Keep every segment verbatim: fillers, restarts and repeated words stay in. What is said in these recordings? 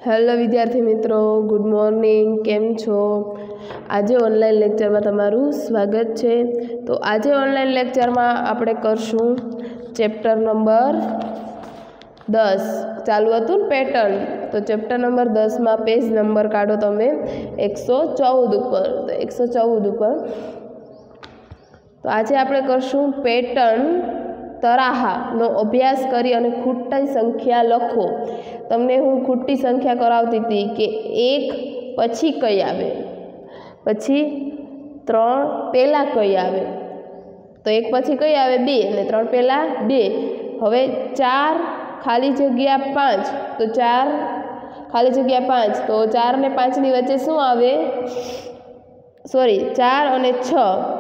Hello विद्यार्थी मित्रों, good morning. केम छो? आज ऑनलाइन लेक्चर में तमारू स्वागत है। तो आज ऑनलाइन लेक्चर में आपणे करशुं चेप्टर नंबर दस। चालू हतुं पेटर्न, तो चेप्टर नंबर दस में पेज नंबर काढो तमे एक सौ चौदह पर। तो एक सौ चौदह पर तो आज आपणे करशुं पेटर्न तराहा नो अभ्यास करी अने खूटी संख्या लखो। तमने हूँ खूटी संख्या करावती थी कि एक पछी कई आवे, पछी त्रण पेला कई आवे। तो एक पछी कई आवे बे ने त्रण पेला बे। हवे चार खाली जग्या पांच, तो चार खाली जग्या पांच, तो चार ने पांच नी वच्चे शुं आवे? सॉरी चार अने छ,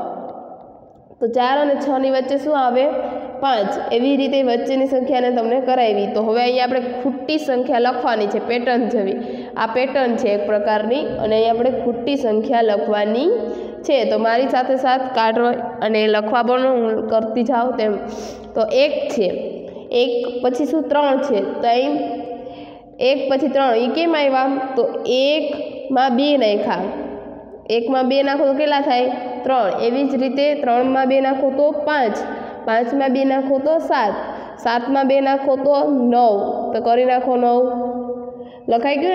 तो चार अने छ नी वच्चे शुं आवे? पांच। एवी रीते वच्चेनी संख्याने तमने करावी। तो हवे अहींया आपणे खूटी संख्या लखवानी छे, पेटर्न जेवी। आ पेटर्न छे एक प्रकारनी, अने अहींया आपणे खूटी संख्या लखवानी छे। तो मारी साथे साथ काढवा अने लखवा पण करती जाओ तेम। तो एक छे, एक पछी शुं? त्रण छे। तो अहीं एक पछी त्रण ई केम आव्या? तो एक मां बे नाख्या, एक मां बे नाखो तो केटला थाय? त्रण। एवी ज रीते त्रण मां बे नाखो तो पांच, पांच में बे नाखो तो सात, सात में बे नाखो तो नौ। तो करी नाखो नौ, लखाई गयुं ने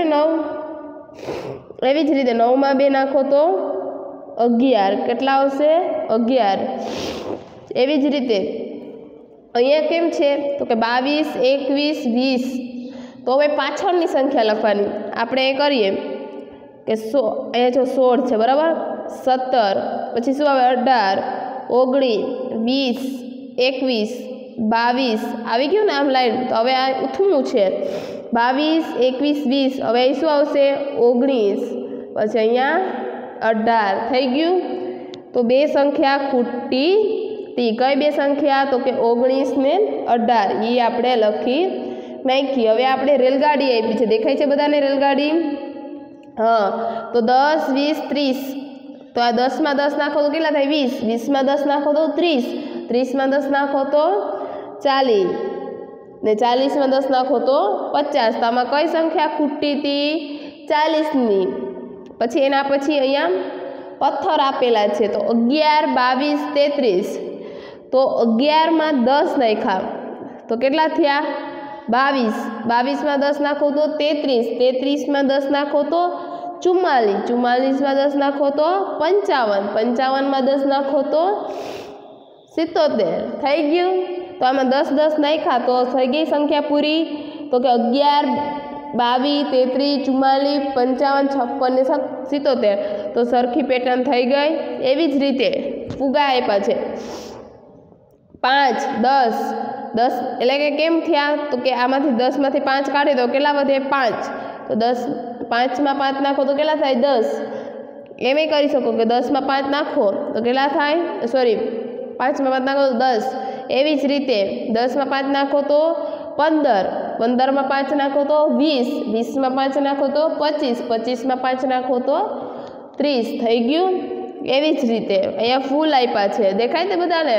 नौ। एवी ज रीते नौ में बे नाखो तो अगियार, केटला आवशे? अगियार। एवी ज रीते अहींया केम छे? तो के बावीस, एकवीस, वीस। तो हवे पाछळनी संख्या लखवानी। आपणे ए करीए के सो अहींया जो सोळ छे बराबर, सत्तर, पछी शुं आवे? अठार, ओगणीस, वीस, एकवीस, बावीस आई गयुं ने आम लाइन। तो हवे आ उथमुं छे बावीस, एकवीस, वीस। हवे अहीं शुं आवशे? ओगणीस, पछी अहींया अठार थई गयुं। तो बे संख्या खूटी थी। कई बे संख्या? तो के ओगणीस ने अठार, ई आपणे लखी नाखी। हवे आपणे रेलगाड़ी आपी छे, देखाय छे बधाने रेलगाड़ी? हाँ। तो दस, वीस, तीस। तो आ दस में दस नाखो तो केटला थाय? वीस, वीस में दस नाखो तो तीस, तीस में दस नाखो तो चालीस, ने चालीस में दस नाखो तो पचास। तो आमां कई संख्या खूटी थी? चालीस नी। पछी एना पछी अहींया पत्थर आपेला छे। तो अगियार, बावीस, तेत्रीस। तो अगियार में दस नाख्या तो केटला थया? बावीस, बावीस में दस नाखो तो तेत्रीस, तेत्रीस में दस नाखो तो चुम्मालीस, चुम्मालीस में दस नाखो तो पंचावन, पंचावन में दस नाखो तो सित्तोतेर थई गयुं। तो आमां दस दस नाख्या तो थई गई संख्या पूरी। तो के अगियार, बावीस, तेत्रीस, चुम्मालीस, पंचावन, छप्पन ने सित्तोतेर। तो सरखी पेटर्न थई गई। एवी ज रीते फुगा आप्या छे पांच, दस, दस एटले के केम थया? तो के आमांथी दस मांथी पांच काढी दो, केटला वधे? पांच। तो दस पांच में पांच नाखो तो केटला थाय? दस। एम करी सको कि दस में पांच नाखो तो केटला थाय? सॉरी पांच में पांच नाखो तो दस। एवी ज रीते दस में पांच नाखो तो पंदर, पंदर में पांच नाखो तो वीस, वीस में पांच नाखो तो पच्चीस, पच्चीस में पांच नाखो तो तीस थई गयुं। एवी ज रीते अहींया फूल आप्या छे, देखाय ते बधाने?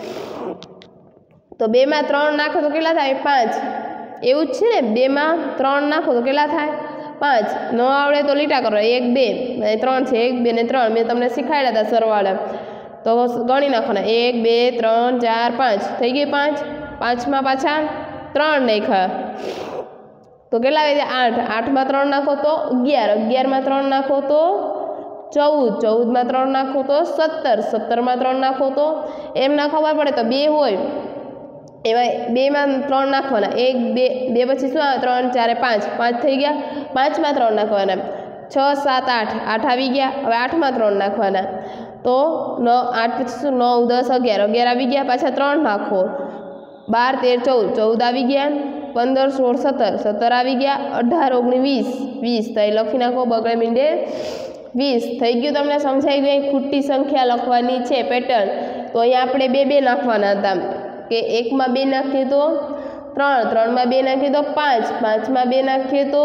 तो बे में त्रण नाखो तो केटला थाय? पांच। एवुं ज छे ने, बे में त्रण नाखो तो केटला थाय? पांच। न आवड़े तो लीटा करो, एक बे त्रण छे, एक बे ने त्रण मैं तमने शीखाड्या था सरवाळा। तो गणी नाखवाना, एक बे त्रण चार पांच थई गई पांच। पांच में पाछा त्रण नाख्या तो केटला आवे? आठ, आठ में त्रण नाखो तो अगियार, अगियार में त्रण नाखो तो चौदह, चौदह में त्रण नाखो तो सत्तर, सत्तर में त्रण नाखो तो एम ना खबर पड़े तो बे होय एमां बे में त्रण नाखवाना, एक बे बे पछी शुं आवे? त्रण चार पांच, पांच थई गया। पांच में त्रण नाखवाना, छ सात आठ, आठ आवी गया। हवे आठ में त्रण नाखवाना तो नौ, आठ पछी शुं? नौ, दस, अगियार, अगियार आवी गया। पाछा त्रण नाखो, बार, तेर, चौदह, चौदह आवी गया। पंदर, सोळ, सत्तर, सत्तर आवी गया। अठार, ओगणीस, वीस, वीस। तो ए लखी नाखो बगड़े मींडे वीस थई गयुं। तमने समजाई गई? खूटी संख्या लखवानी छे पेटर्न। तो अहींया आपणे बे बे नाखवाना हता के एक में बे नाखीए तो त्रण, त्रण में बे नाखीए तो पांच, पांच में बे नाखीए तो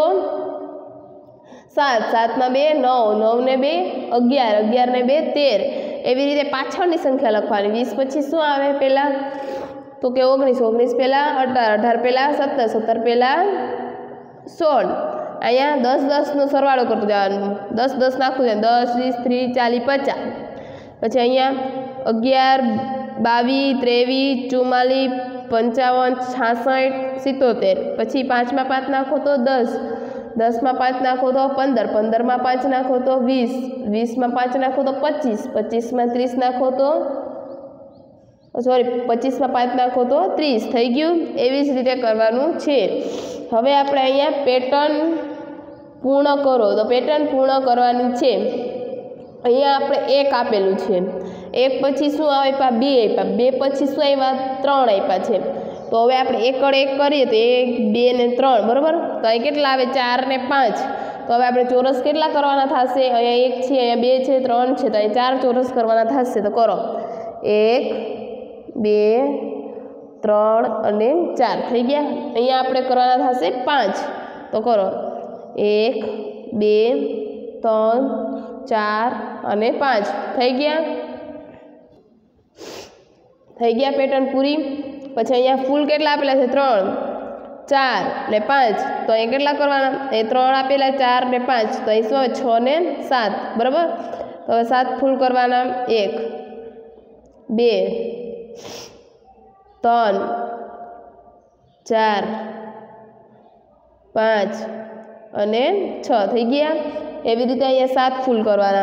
सात, सात में बे नौ, नौ ने बे अगियार, अगियार ने बे तेर। एवी रीते पाछळनी संख्या लखवानी। वीस पछी शुं आवे पेला? तो के ओगणीस, ओगणीस पेला अठार, अठार पेला सत्तर, सत्तर पेला सोळ, अहींया दस दस नो सरवाळो करतो जवानुं दस दस नाखवुं छे दस वीस त्रीस चालीस पचास पछी अहींया अगियार बावीस त्रेवीस चुम्मालीस पंचावन छासठ सित्तोतेर पछी पांच में पांच नाखो तो दस दस में पांच नाखो तो पंदर पंदर में पांच नाखो तो वीस वीस में पांच नाखो तो पच्चीस पच्चीस में त्रीस नाखो तो सॉरी पच्चीस में पांच नाखो तो त्रीस थई गयुं। एवी ज रीते करवानुं छे। हवे आपणे अहींया पेटर्न पूर्ण करो तो पेटर्न पूर्ण करवानी छे। अहींया आपणे एक आपेलुं छे एक पछी शुं आप्या बे आप्या बे पछी शुं आव्या त्रण आप्या छे तो हवे आपणे एक कड़ एक करीए तो एक बे ने त्रण बराबर तो અહીં કેટલા આવે चार ने पांच तो हवे आपणे चौरस કેટલા કરવાના થશે અહીંયા एक છે અહીંયા બે છે ત્રણ છે તો અહીં चार चौरस કરવાના થશે तो करो एक बे त्रण અને चार થઈ ગયા। અહીંયા આપણે કરવાના થશે पांच तो करो एक बे त्रण चार અને पांच થઈ ગયા થઈ ગયા પેટર્न पूरी। પછી અહીંયા ફૂલ કેટલા આપેલા છે ત્રણ ચાર ને પાંચ તો અહીં કેટલા કરવાના એ ત્રણ આપેલા ચાર ને પાંચ તો અહીં શું છ ને સાત બરાબર તો હવે સાત ફૂલ કરવાના એક બે ત્રણ ચાર પાંચ અને છ થઈ ગયા। એવી રીતે અહીંયા સાત ફૂલ કરવાના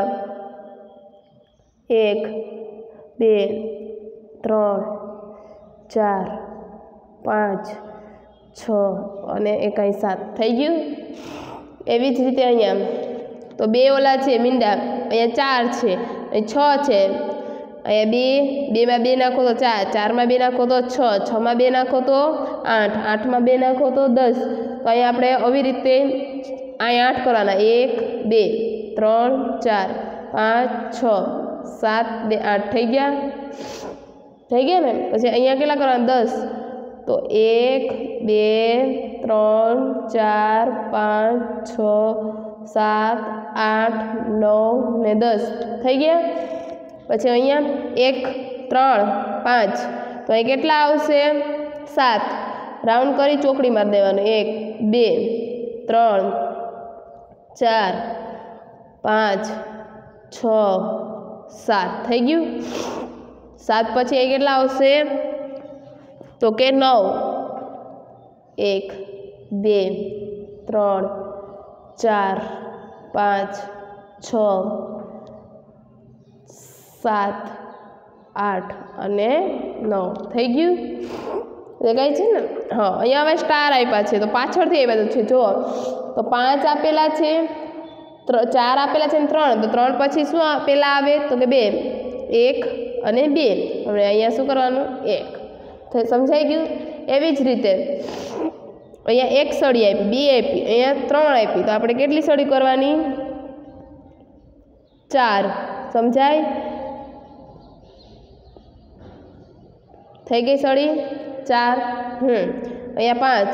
એક બે ત્રણ चार पांच छ અને એક અહીં सात થઈ ગયું। એવી જ રીતે અહીંયા તો બે ઓલા છે મીંડા અહીંયા ચાર છે અહીં છ છે અહીંયા બે બેમાં બે નાખો તો ચાર ચારમાં બે નાખો તો છ છમાં બે નાખો તો આઠ આઠમાં બે નાખો તો દસ તો અહીંયા આપણે આવી રીતે અહીંયા આઠ કરવાના એક બે ત્રણ ચાર પાંચ છ સાત બે આઠ થઈ ગયા થઈ ગયા ને। પછી અહીંયા કેટલા કરવાના દસ તો એક બે ત્રણ ચાર પાંચ છ સાત આઠ નવ ને દસ થઈ ગયા। પછી અહીંયા એક ત્રણ પાંચ તો અહીં કેટલા આવશે સાત રાઉન્ડ કરી ચોકડી મારી દેવાનું એક બે ત્રણ ચાર પાંચ છ સાત થઈ ગયું। सात पछी ए केटला आवशे तो के नौ एक बे त्रण चार पांच छ सात आठ अने नौ थई गयुं देखाय छे ने। हाँ अहींया हवे स्टार आप्या छे तो पाछळथी आव्या छे जो तो पांच आपेला छे चार आपेला छे त्रण तो त्रण पछी शुं आपेला आवे तो के बे एक અને બે હવે અહીંયા શું કરવાનું એક તો સમજાઈ ગયું। એવી જ રીતે અહીંયા એક સળી આપી બે આપી અહીંયા ત્રણ આપી તો આપણે કેટલી સળી કરવાની ચાર સમજાય થઈ ગઈ સળી ચાર હમ અહીંયા પાંચ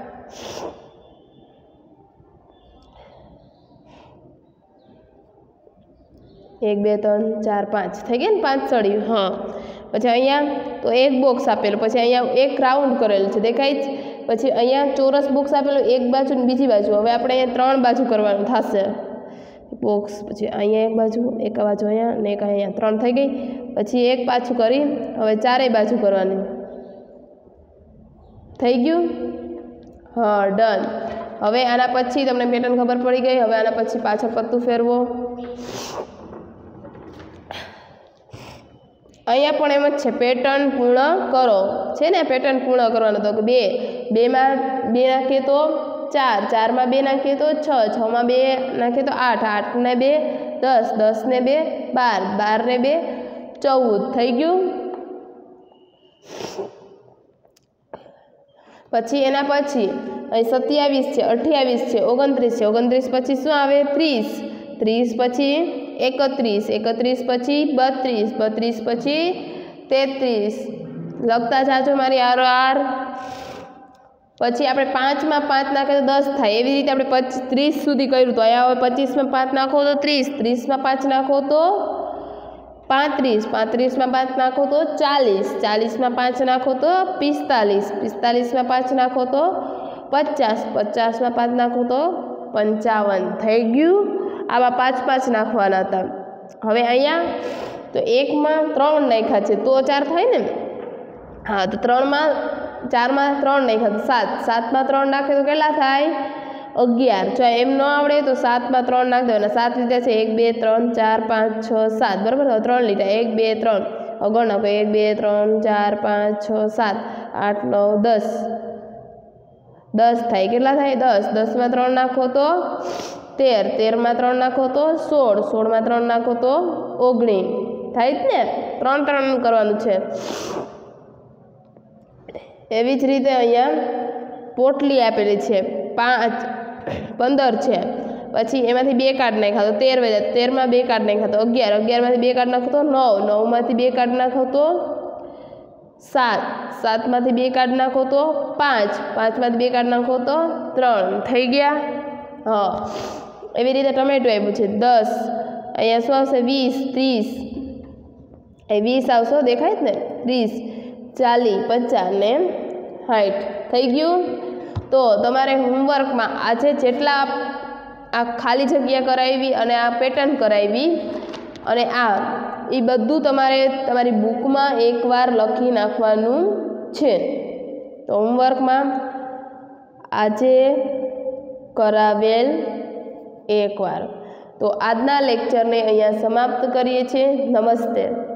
एक बे त्रण चार पांच थी गई ने पांच सड़ी। हाँ पछी अहींया तो एक बॉक्स आपेलू पछी अहींया एक राउंड करेल छे देखाय पछी अहींया चौरस बॉक्स आपेलू एक बाजू ने बीजी बाजू हवे आपणे अहींया त्रण बाजू करवानुं थशे बॉक्स पछी अहींया एक बाजू एक बाजू अहींया ने एक अहींया त्रण थई गई पछी एक पाछुं करी हवे चारेय बाजू करवानी थई गयुं। हाँ डन। हवे आना पछी तमने पेटर्न खबर पड़ी गई। हवे आना पछी पाछळ पत्तुं फेरवो अहींया पण एम ज छे पेटर्न पूर्ण करो छे ने पेटर्न पूर्ण करवानो तो बे बे में बे नाखीए तो चार चार में बे नाखीए तो छ छ में बे नाखीए तो आठ आठ ने बे दस दस ने बे बार बार ने बे चौदह थई गयुं। पछी एना पछी अहीं सत्यावीस छे अठावीस छे ओगणत्रीस छे ओगणत्रीस पछी शुं आवे त्रीस त्रीस पछी एकत्रीस एकत्रीस पछी बत्रीस बत्रीस पछी तेत्रीस लगता जाजो मारी आरो आर पछी आपणे पांच में पांच नाखे तो दस थाय एवी रीते आपणे पच्चीस त्रीस सुधी कर्युं तो अहींया पच्चीस में पांच नाखो तो त्रीस त्रीस में पांच नाखो तो पैंतीस पैंतीस में पांच नाखो तो चालीस चालीस में पांच नाखो तो पिस्तालीस पिस्तालीस में पांच नाखो तो पचास पचास में पांच नाखो तो पंचावन थई गयुं। आवा पांच पांच नाखवाना हता। हवे अहींया तो एक में त्रण नाख्या छे तो चार थाय ने। हाँ तो त्रण में चार में त्रण नाख्या तो सात सात में त्रण नाखे तो केटला थाय अगियार। जो एम न आवड़े तो सात में त्रण नाख देवाना। सात लीधा छे एक बे त्रण चार पांच छ सात बराबर। त्रण लीधा एक बे त्रण अगळ नाखो एक बे त्रण चार पांच छ सात आठ नौ दस दस थाय केटला थाय दस दस में त्रण नाखो तो तेर तेर में त्रण नाखो तो सोळ सोळ में त्रण नाखो तो ओगणीस थाय ज ने। त्रण त्रण करवानुं छे। एवी ज रीते अहींया पोटली आपेली छे पांच पंदर छे पछी एमांथी बे काढ नाख्या तो तेर वध्या तेर में बे काढ नाख्या तो अगियार अगियार मांथी बे काढ नाखो तो नौ नौ मांथी बे काढ नाखो तो सात सात मांथी बे काढ नाखो तो पांच पांच मांथी बे काढ नाखो तो त्रण थई गया। हाँ एवी रीते टमेटो आप्युं छे दस अहींया शुं आवशे वीस तीस ए वीस आवशे देखाय ज ने तीस चालीस पचास ने साठ थई गयुं। तो तमारे होमवर्क में आजे जेटला आ खाली जग्या करावी अने आ पेटर्न करावी अने आ ई बधुं तमारे तमारी बुक में एक वार लखी नाखवानुं छे। तो होमवर्क में आजे करावेल एक वार। तो आजना लेक्चर ने अहींया समाप्त करीए छीए। नमस्ते।